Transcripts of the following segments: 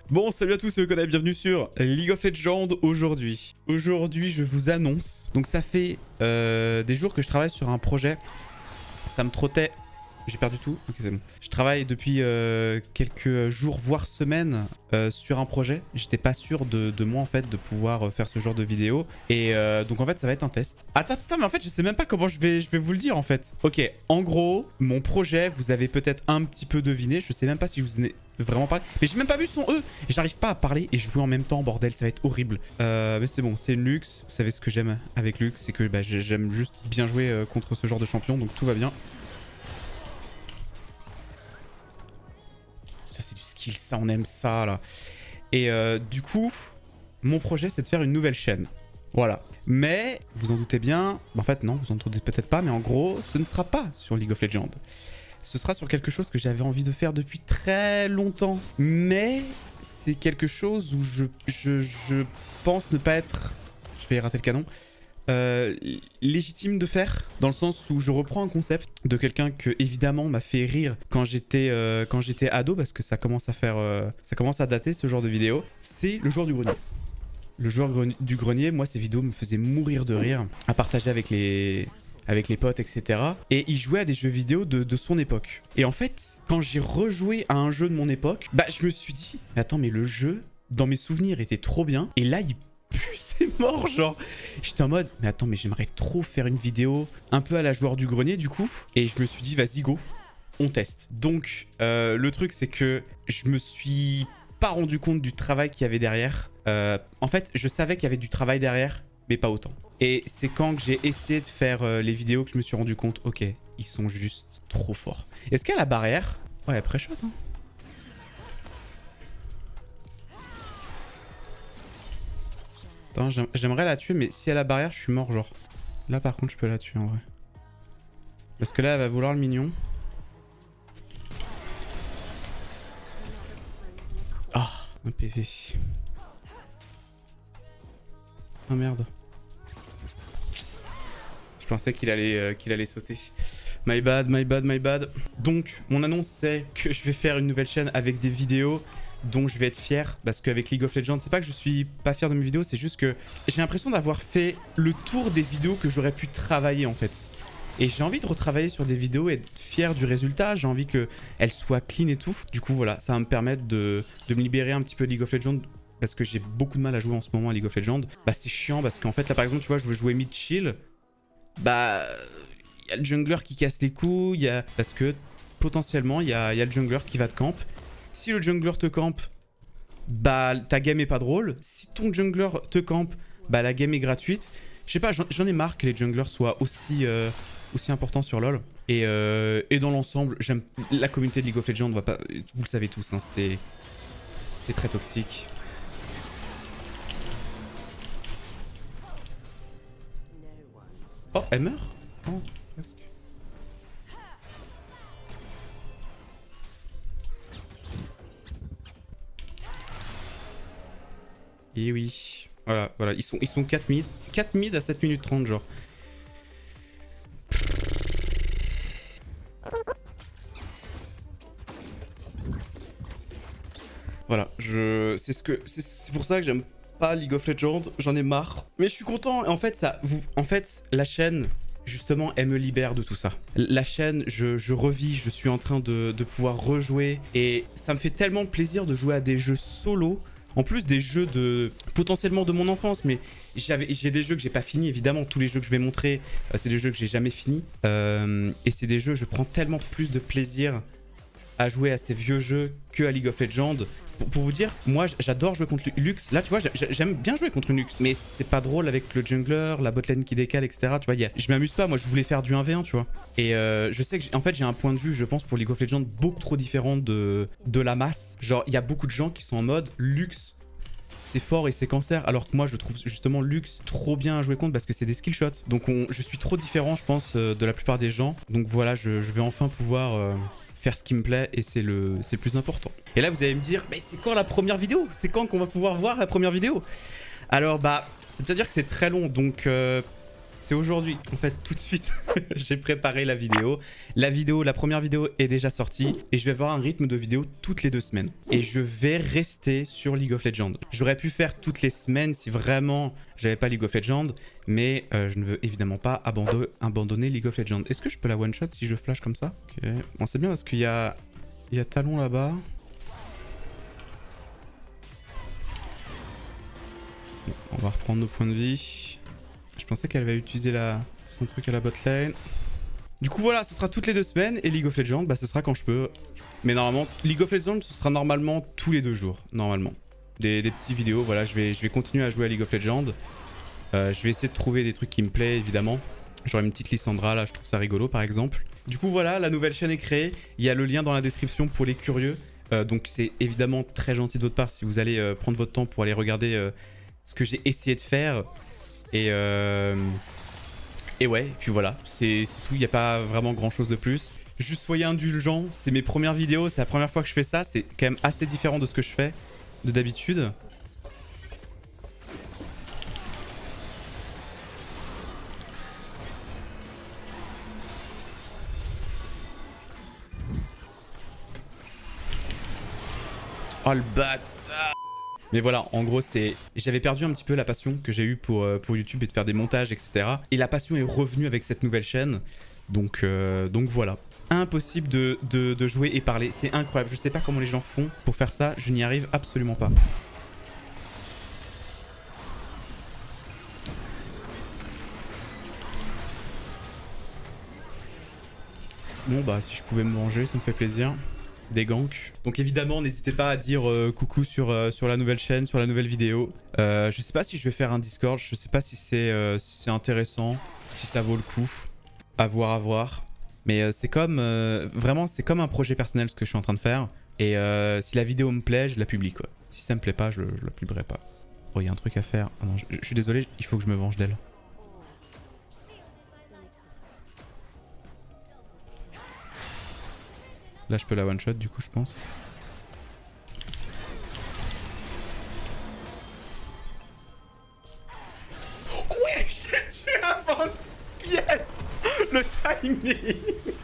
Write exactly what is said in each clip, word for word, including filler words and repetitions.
Bon, salut à tous, c'est Okoda, bienvenue sur League of Legends aujourd'hui. Aujourd'hui, je vous annonce, donc ça fait euh, des jours que je travaille sur un projet. Ça me trottait... J'ai perdu tout. Ok, c'est bon. Je travaille depuis euh, quelques jours, voire semaines, euh, sur un projet. J'étais pas sûr de, de moi, en fait, de pouvoir faire ce genre de vidéo. Et euh, donc, en fait, ça va être un test. Attends, attends, mais en fait, je sais même pas comment je vais, je vais vous le dire, en fait. Ok, en gros, mon projet, vous avez peut-être un petit peu deviné. Je sais même pas si je vous en ai vraiment parlé. Mais j'ai même pas vu son E. Et j'arrive pas à parler et jouer en même temps, bordel. Ça va être horrible. Euh, mais c'est bon, c'est une Lux. Vous savez ce que j'aime avec Lux, c'est que bah, j'aime juste bien jouer euh, contre ce genre de champion. Donc, tout va bien. Ça, c'est du skill, ça, on aime ça, là. Et euh, du coup, mon projet, c'est de faire une nouvelle chaîne. Voilà. Mais, vous en doutez bien, en fait, non, vous en doutez peut-être pas, mais en gros, ce ne sera pas sur League of Legends. Ce sera sur quelque chose que j'avais envie de faire depuis très longtemps. Mais, c'est quelque chose où je, je, je pense ne pas être... Je vais rater le canon. Euh, légitime de faire, dans le sens où je reprends un concept de quelqu'un que évidemment m'a fait rire quand j'étais euh, quand j'étais ado, parce que ça commence à faire euh, ça commence à dater ce genre de vidéo. C'est le joueur du grenier. Le joueur du grenier, moi ces vidéos me faisaient mourir de rire à partager avec les avec les potes, et cetera. Et il jouait à des jeux vidéo de, de son époque. Et en fait, quand j'ai rejoué à un jeu de mon époque, bah je me suis dit, attends, mais le jeu dans mes souvenirs était trop bien, et là il c'est mort, genre. J'étais en mode, mais attends, mais j'aimerais trop faire une vidéo un peu à la joueur du grenier, du coup. Et je me suis dit, vas-y, go, on teste. Donc, euh, le truc, c'est que je me suis pas rendu compte du travail qu'il y avait derrière. Euh, en fait, je savais qu'il y avait du travail derrière, mais pas autant. Et c'est quand j'ai essayé de faire euh, les vidéos que je me suis rendu compte, ok, ils sont juste trop forts. Est-ce qu'il y a la barrière? Ouais, après shot, hein. J'aimerais la tuer, mais si elle a la barrière, je suis mort, genre. Là, par contre, je peux la tuer, en vrai. Parce que là, elle va vouloir le mignon. Ah, oh, un P V. Oh, merde. Je pensais qu'il allait, euh, qu'il allait sauter. My bad, my bad, my bad. Donc, mon annonce, c'est que je vais faire une nouvelle chaîne avec des vidéos dont je vais être fier, parce qu'avec League of Legends, c'est pas que je suis pas fier de mes vidéos, c'est juste que j'ai l'impression d'avoir fait le tour des vidéos que j'aurais pu travailler en fait. Et j'ai envie de retravailler sur des vidéos et être fier du résultat, j'ai envie qu'elles soient clean et tout. Du coup voilà, ça va me permettre de, de me libérer un petit peu de League of Legends, parce que j'ai beaucoup de mal à jouer en ce moment à League of Legends. Bah c'est chiant, parce qu'en fait là par exemple, tu vois, je veux jouer mid chill, bah il y a le jungler qui casse les couilles, y a... parce que potentiellement il y a, y a le jungler qui va te camp. Si le jungler te camp, bah ta game est pas drôle. Si ton jungler te camp, bah la game est gratuite. Je sais pas, j'en ai marre que les junglers soient aussi, euh, aussi importants sur LoL. Et, euh, et dans l'ensemble, j'aime la communauté de League of Legends, va pas, vous le savez tous, hein, c'est c'est très toxique. Oh, elle meurt? Oh, presque. Et oui, voilà, voilà, ils sont, ils sont quatre mid, quatre mid à sept minutes trente, genre. Voilà, je, c'est ce que, c'est pour ça que j'aime pas League of Legends, j'en ai marre. Mais je suis content, et en fait, ça, vous, en fait, la chaîne, justement, elle me libère de tout ça. La chaîne, je, je revis, je suis en train de, de pouvoir rejouer, et ça me fait tellement plaisir de jouer à des jeux solo. En plus des jeux de potentiellement de mon enfance, mais j'ai des jeux que j'ai pas fini, évidemment. Tous les jeux que je vais montrer, euh, c'est des jeux que j'ai jamais fini. Euh, et c'est des jeux, je prends tellement plus de plaisir à jouer à ces vieux jeux que à League of Legends. Pour, pour vous dire, moi j'adore jouer contre Lux. Là, tu vois, j'aime bien jouer contre une Lux, mais c'est pas drôle avec le jungler, la botlane qui décale, et cetera. Tu vois, y a, je m'amuse pas. Moi, je voulais faire du un v un, tu vois. Et euh, je sais que, en fait, j'ai un point de vue, je pense, pour League of Legends beaucoup trop différent de, de la masse. Genre, il y a beaucoup de gens qui sont en mode Lux, c'est fort et c'est cancer, alors que moi je trouve justement Lux trop bien à jouer contre parce que c'est des skill shots. Donc on, je suis trop différent, je pense, euh, de la plupart des gens. Donc voilà, je, je vais enfin pouvoir euh, faire ce qui me plaît et c'est le, le plus important. Et là vous allez me dire, mais c'est quand la première vidéo? C'est quand qu'on va pouvoir voir la première vidéo? Alors bah, c'est-à-dire que c'est très long, donc euh, c'est aujourd'hui. En fait, tout de suite, j'ai préparé la vidéo. La vidéo, la première vidéo est déjà sortie et je vais avoir un rythme de vidéo toutes les deux semaines. Et je vais rester sur League of Legends. J'aurais pu faire toutes les semaines si vraiment j'avais pas League of Legends, mais euh, je ne veux évidemment pas abandonner, abandonner League of Legends. Est-ce que je peux la one-shot si je flash comme ça? Ok. Bon, c'est bien parce qu'il y a, il y a Talon là-bas. Bon, on va reprendre nos points de vie. Je pensais qu'elle va utiliser la... son truc à la bot lane. Du coup voilà, ce sera toutes les deux semaines et League of Legends, bah ce sera quand je peux. Mais normalement, League of Legends, ce sera normalement tous les deux jours, normalement. Des, des petites vidéos, voilà, je vais, je vais continuer à jouer à League of Legends. Euh, je vais essayer de trouver des trucs qui me plaisent, évidemment. J'aurai une petite Lissandra, là, je trouve ça rigolo, par exemple. Du coup voilà, la nouvelle chaîne est créée. Il y a le lien dans la description pour les curieux. Euh, donc c'est évidemment très gentil de votre part si vous allez euh, prendre votre temps pour aller regarder euh, ce que j'ai essayé de faire. Et, euh... et ouais, et puis voilà, c'est tout, il n'y a pas vraiment grand chose de plus. Juste soyez indulgents, c'est mes premières vidéos, c'est la première fois que je fais ça, c'est quand même assez différent de ce que je fais de d'habitude. Oh le bâtard! Mais voilà, en gros, c'est j'avais perdu un petit peu la passion que j'ai eue pour, euh, pour YouTube et de faire des montages, et cetera. Et la passion est revenue avec cette nouvelle chaîne. Donc, euh, donc voilà. Impossible de, de, de jouer et parler. C'est incroyable. Je sais pas comment les gens font pour faire ça. Je n'y arrive absolument pas. Bon, bah, si je pouvais me venger, ça me fait plaisir. Des ganks. Donc évidemment, n'hésitez pas à dire euh, coucou sur, euh, sur la nouvelle chaîne, sur la nouvelle vidéo. Euh, je sais pas si je vais faire un Discord, je sais pas si c'est euh, si intéressant, si ça vaut le coup. À voir, à voir. Mais euh, c'est comme, euh, vraiment, c'est comme un projet personnel ce que je suis en train de faire. Et euh, si la vidéo me plaît, je la publie quoi. Si ça me plaît pas, je, je la publierai pas. Oh, il y a un truc à faire. Ah non, je, je suis désolé, il faut que je me venge d'elle. Là, je peux la one-shot, du coup, je pense. Ouais, je l'ai tué avant. Yes. Le timing.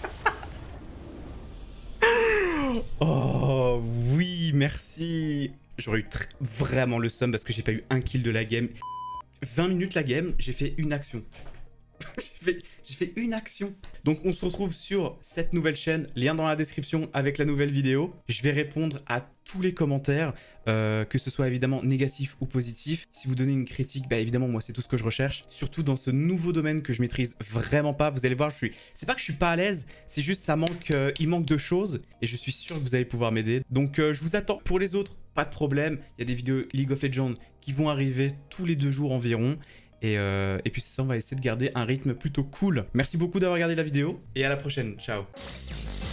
Oh, oui, merci. J'aurais eu vraiment le seum parce que j'ai pas eu un kill de la game. vingt minutes la game, j'ai fait une action. J'ai fait, j'ai fait une action. Donc on se retrouve sur cette nouvelle chaîne, lien dans la description avec la nouvelle vidéo. Je vais répondre à tous les commentaires, euh, que ce soit évidemment négatif ou positif. Si vous donnez une critique, bah évidemment moi c'est tout ce que je recherche. Surtout dans ce nouveau domaine que je maîtrise vraiment pas. Vous allez voir, je suis, c'est pas que je suis pas à l'aise, c'est juste ça manque, euh, il manque de choses et je suis sûr que vous allez pouvoir m'aider. Donc euh, je vous attends. Pour les autres, pas de problème. Il y a des vidéos League of Legends qui vont arriver tous les deux jours environ. Et, euh, et puis c'est ça, on va essayer de garder un rythme plutôt cool. Merci beaucoup d'avoir regardé la vidéo et à la prochaine. Ciao.